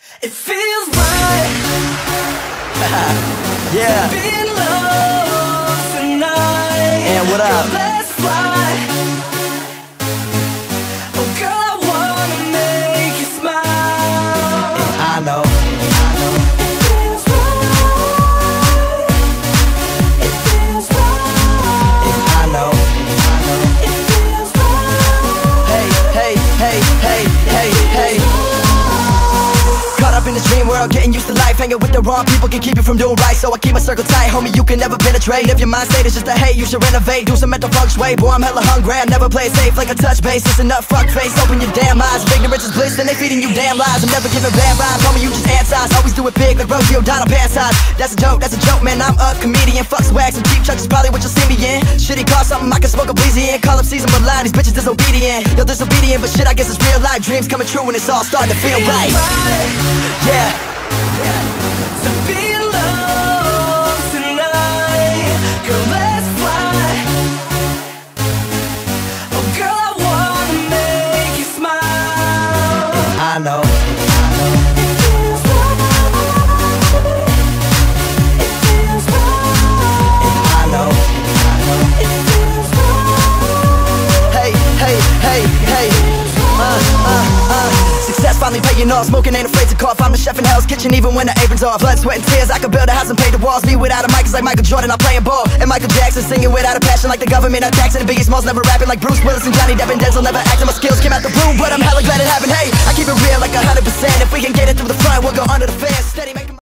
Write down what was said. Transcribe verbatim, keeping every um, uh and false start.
It feels right. Yeah. To be in love tonight. And what up? Girl, let's fly. Oh girl, I wanna make you smile. And I know. It feels right. It feels right. And I know. It feels right. Hey, hey, hey, hey, hey, hey. Caught up in this dream world, getting used to life. Hanging with the wrong people can keep you from doing right. So I keep my circle tight, homie, you can never penetrate. If your mind state is just a hate, you should renovate. Do some mental feng shui, boy, I'm hella hungry. I never play it safe like a touch base. Listen up, fuck face, open your damn eyes. If ignorance is bliss, then they feeding you damn lies. I'm never giving bad vibes, homie, you just antis. Always do it big like Rosie O'Donnell pants size. That's a joke, that's a joke, man, I'm a comedian. Fuck swag, some cheap chucks is probably what you'll see me in. Shitty car, something I can smoke a bleezy in. Call up season but lie, these bitches disobedient. Yo, disobedient, but shit, I guess it's real life. Dreams coming true when it's all starting to feel right. Yeah. To be in love tonight. Girl, let's fly. Oh girl, I wanna make you smile. I know. It feels right. It feels right. I know. It feels right. Hey, hey, hey, hey. Uh, uh, uh. Success finally paying off. Smoking ain't afraid to cough. I'm the chef in Hell's Kitchen even when the apron's off. Blood, sweat, and tears. I could build a house and pay the walls. Me without a mic is like Michael Jordan. I'm playing ball. And Michael Jackson singing without a passion like the government. I'm taxing. And Biggie Smalls never rapping like Bruce Willis and Johnny Depp and Denzel never acting. My skills came out the blue, but I'm hella glad it happened. Hey, I keep it real like a hundred percent. If we can get it through the front, we'll go under the fence.